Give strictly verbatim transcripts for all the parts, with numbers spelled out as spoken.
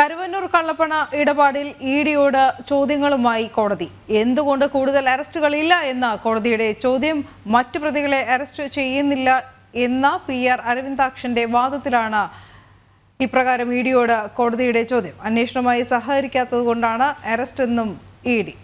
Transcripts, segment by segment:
കരുവന്നൂർ കള്ളപ്പണ ഇടപാടിൽ ഇഡിയോട് ചോദ്യങ്ങളുമായി കോടതി. എന്തുകൊണ്ട് കൂടുതൽ അറസ്റ്റുകളില്ല എന്ന കോടതിയുടെ ചോദ്യം. മറ്റു പ്രതികളെ അറസ്റ്റ് ചെയ്യുന്നില്ല എന്ന പി ആർ അരവിന്ദാക്ഷന്റെ വാദത്തിലാണ് ഇപ്രകാരം ഇഡിയോട് കോടതിയുടെ ചോദ്യം. അന്വേഷണവുമായി സഹകരിക്കാത്തതുകൊണ്ടാണ് അറസ്റ്റ് എന്നും ഇ ഡി.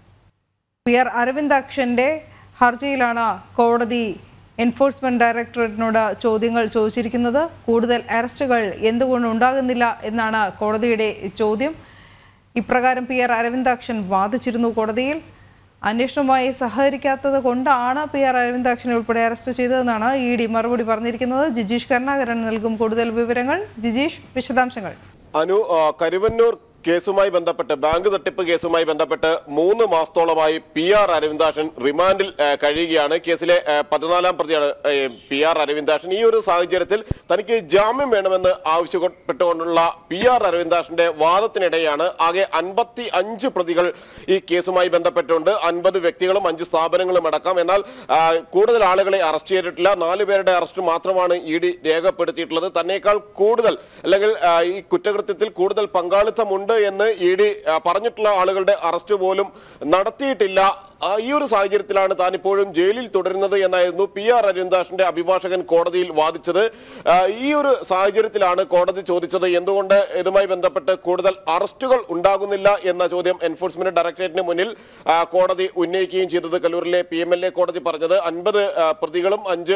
പി ആർ അരവിന്ദാക്ഷന്റെ ഹർജിയിലാണ് കോടതി എൻഫോഴ്സ്മെന്റ് ഡയറക്ടറേറ്റിനോട് ചോദ്യങ്ങൾ ചോദിച്ചിരിക്കുന്നത്. കൂടുതൽ അറസ്റ്റുകൾ എന്തുകൊണ്ട് ഉണ്ടാകുന്നില്ല എന്നാണ് കോടതിയുടെ ചോദ്യം. ഇപ്രകാരം പി ആർ അരവിന്ദാക്ഷൻ വാദിച്ചിരുന്നു കോടതിയിൽ. അന്വേഷണവുമായി സഹകരിക്കാത്തത് കൊണ്ടാണ് പി ആർ അരവിന്ദാക്ഷനെ ഉൾപ്പെടെ അറസ്റ്റ് ചെയ്തതെന്നാണ് ഇ ഡി മറുപടി പറഞ്ഞിരിക്കുന്നത്. ജിജീഷ് കരുണാകരൻ നൽകും കൂടുതൽ വിവരങ്ങൾ. ജിജീഷ്, വിശദാംശങ്ങൾ. അനു, കരുവന്നൂർ കേസുമായി ബന്ധപ്പെട്ട് ബാങ്ക് തട്ടിപ്പ് കേസുമായി ബന്ധപ്പെട്ട് മൂന്ന് മാസത്തോളമായി പി ആർ അരവിന്ദാക്ഷൻ റിമാൻഡിൽ കഴിയുകയാണ്. കേസിലെ പതിനാലാം പ്രതിയാണ് പി ആർ അരവിന്ദാക്ഷൻ. ഈ ഒരു സാഹചര്യത്തിൽ തനിക്ക് ജാമ്യം വേണമെന്ന് ആവശ്യപ്പെട്ടുകൊണ്ടുള്ള പി ആർ അരവിന്ദാക്ഷന്റെ വാദത്തിനിടെയാണ് ആകെ അൻപത്തി അഞ്ച് പ്രതികൾ ഈ കേസുമായി ബന്ധപ്പെട്ടുണ്ട്. അൻപത് വ്യക്തികളും അഞ്ച് സ്ഥാപനങ്ങളും അടക്കം. എന്നാൽ കൂടുതൽ ആളുകളെ അറസ്റ്റ് ചെയ്തിട്ടില്ല. നാലു പേരുടെ അറസ്റ്റ് മാത്രമാണ് ഇ ഡി രേഖപ്പെടുത്തിയിട്ടുള്ളത്. തന്നേക്കാൾ കൂടുതൽ അല്ലെങ്കിൽ ഈ കുറ്റകൃത്യത്തിൽ കൂടുതൽ പങ്കാളിത്തമുണ്ട് എന്ന് ഇ ഡി പറഞ്ഞിട്ടുള്ള ആളുകളുടെ അറസ്റ്റ് പോലും നടത്തിയിട്ടില്ല. ഈ ഒരു സാഹചര്യത്തിലാണ് താൻ ഇപ്പോഴും ജയിലിൽ തുടരുന്നത് എന്നായിരുന്നു പി ആർ അരവിന്ദാക്ഷന്റെ അഭിഭാഷകൻ കോടതിയിൽ വാദിച്ചത്. ഈ ഒരു സാഹചര്യത്തിലാണ് കോടതി ചോദിച്ചത് എന്തുകൊണ്ട് ഇതുമായി ബന്ധപ്പെട്ട് കൂടുതൽ അറസ്റ്റുകൾ ഉണ്ടാകുന്നില്ല എന്ന ചോദ്യം എൻഫോഴ്സ്മെന്റ് ഡയറക്ടറേറ്റിന് മുന്നിൽ കോടതി ഉന്നയിക്കുകയും ചെയ്തത്. കല്ലൂരിലെ പി എം എൽ എ കോടതി പറഞ്ഞത് അൻപത് പ്രതികളും അഞ്ച്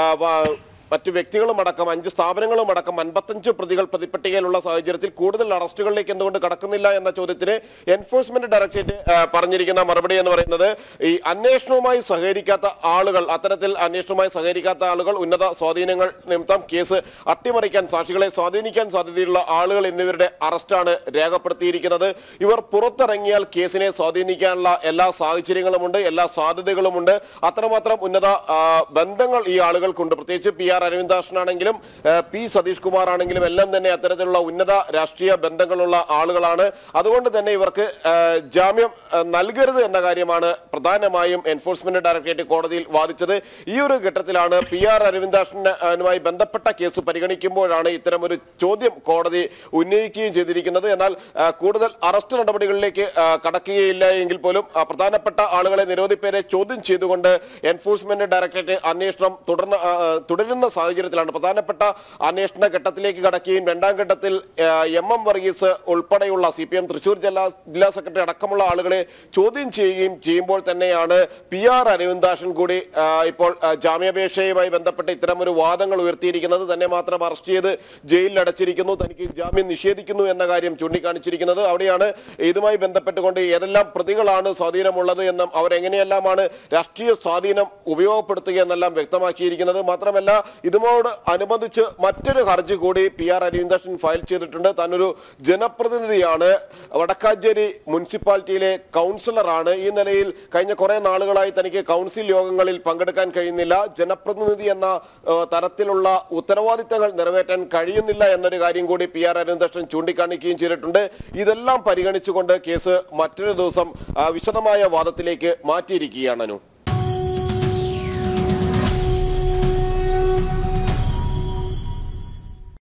മറ്റു വ്യക്തികളും അടക്കം അഞ്ച് സ്ഥാപനങ്ങളും അടക്കം അൻപത്തഞ്ച് പ്രതികൾ പ്രതിപട്ടികയിലുള്ള സാഹചര്യത്തിൽ കൂടുതൽ അറസ്റ്റുകളിലേക്ക് എന്തുകൊണ്ട് കടക്കുന്നില്ല എന്ന ചോദ്യത്തിന് എൻഫോഴ്സ്മെന്റ് ഡയറക്ടറേറ്റ് പറഞ്ഞിരിക്കുന്ന മറുപടി എന്ന് പറയുന്നത് ഈ അന്വേഷണവുമായി സഹകരിക്കാത്ത ആളുകൾ അത്തരത്തിൽ അന്വേഷണവുമായി സഹകരിക്കാത്ത ആളുകൾ ഉന്നത സ്വാധീനങ്ങൾ നിമിത്തം കേസ് അട്ടിമറിക്കാൻ സാക്ഷികളെ സ്വാധീനിക്കാൻ സാധ്യതയുള്ള ആളുകൾ എന്നിവരുടെ അറസ്റ്റാണ് രേഖപ്പെടുത്തിയിരിക്കുന്നത്. ഇവർ പുറത്തിറങ്ങിയാൽ കേസിനെ സ്വാധീനിക്കാനുള്ള എല്ലാ സാഹചര്യങ്ങളുമുണ്ട്, എല്ലാ സാധ്യതകളുമുണ്ട്. അത്രമാത്രം ഉന്നത ബന്ധങ്ങൾ ഈ ആളുകൾക്കുണ്ട്. പ്രത്യേകിച്ച് പി ആർ അരവിന്ദാക്ഷനാണെങ്കിലും പി സതീഷ് കുമാർ ആണെങ്കിലും എല്ലാം തന്നെ അത്തരത്തിലുള്ള ഉന്നത രാഷ്ട്രീയ ബന്ധങ്ങളുള്ള ആളുകളാണ്. അതുകൊണ്ട് തന്നെ ഇവർക്ക് ജാമ്യം നൽകരുത് എന്ന കാര്യമാണ് പ്രധാനമായും എൻഫോഴ്സ്മെന്റ് ഡയറക്ടറേറ്റ് കോടതിയിൽ വാദിച്ചത്. ഈ ഒരു ഘട്ടത്തിലാണ് പി ആർ അരവിന്ദാക്ഷനുമായി ബന്ധപ്പെട്ട കേസ് പരിഗണിക്കുമ്പോഴാണ് ഇത്തരമൊരു ചോദ്യം കോടതി ഉന്നയിക്കുകയും ചെയ്തിരിക്കുന്നത്. എന്നാൽ കൂടുതൽ അറസ്റ്റ് നടപടികളിലേക്ക് കടക്കുകയില്ല എങ്കിൽ പോലും പ്രധാനപ്പെട്ട ആളുകളെ നിരവധി പേരെ ചോദ്യം ചെയ്തുകൊണ്ട് എൻഫോഴ്സ്മെന്റ് ഡയറക്ടറേറ്റ് അന്വേഷണം തുടർന്ന് തുടരുന്ന സാഹചര്യത്തിലാണ് പ്രധാനപ്പെട്ട അന്വേഷണ ഘട്ടത്തിലേക്ക് കടക്കുകയും രണ്ടാം ഘട്ടത്തിൽ എം എം വർഗീസ് ഉൾപ്പെടെയുള്ള സി പി എം തൃശൂർ ജില്ലാ ജില്ലാ സെക്രട്ടറി അടക്കമുള്ള ആളുകളെ ചോദ്യം ചെയ്യുകയും ചെയ്യുമ്പോൾ തന്നെയാണ് പി ആർ അരവിന്ദാക്ഷൻ കൂടി ഇപ്പോൾ ജാമ്യാപേക്ഷയുമായി ബന്ധപ്പെട്ട് ഇത്തരമൊരു വാദങ്ങൾ ഉയർത്തിയിരിക്കുന്നത്. തന്നെ മാത്രം അറസ്റ്റ് ചെയ്ത് ജയിലിൽ അടച്ചിരിക്കുന്നു, തനിക്ക് ജാമ്യം നിഷേധിക്കുന്നു എന്ന കാര്യം ചൂണ്ടിക്കാണിച്ചിരിക്കുന്നത്. അവിടെയാണ് ഇതുമായി ബന്ധപ്പെട്ടുകൊണ്ട് ഏതെല്ലാം പ്രതികളാണ് സ്വാധീനമുള്ളത് എന്നും അവരെങ്ങനെയെല്ലാമാണ് രാഷ്ട്രീയ സ്വാധീനം ഉപയോഗപ്പെടുത്തുക എന്നെല്ലാം വ്യക്തമാക്കിയിരിക്കുന്നത്. മാത്രമല്ല ഇതുമോട് അനുബന്ധിച്ച് മറ്റൊരു ഹർജി കൂടി പി ആർ അരവിന്ദാക്ഷൻ ഫയൽ ചെയ്തിട്ടുണ്ട്. താനൊരു ജനപ്രതിനിധിയാണ്, വടക്കാഞ്ചേരി മുനിസിപ്പാലിറ്റിയിലെ കൗൺസിലറാണ്. ഈ നിലയിൽ കഴിഞ്ഞ കുറെ നാളുകളായി തനിക്ക് കൗൺസിൽ യോഗങ്ങളിൽ പങ്കെടുക്കാൻ കഴിയുന്നില്ല, ജനപ്രതിനിധി എന്ന തരത്തിലുള്ള ഉത്തരവാദിത്തങ്ങൾ നിറവേറ്റാൻ കഴിയുന്നില്ല എന്നൊരു കാര്യം കൂടി പി ആർ അരവിന്ദാക്ഷൻ ചൂണ്ടിക്കാണിക്കുകയും ചെയ്തിട്ടുണ്ട്. ഇതെല്ലാം പരിഗണിച്ചുകൊണ്ട് കേസ് മറ്റൊരു ദിവസം വിശദമായ വാദത്തിലേക്ക് മാറ്റിയിരിക്കുകയാണ്.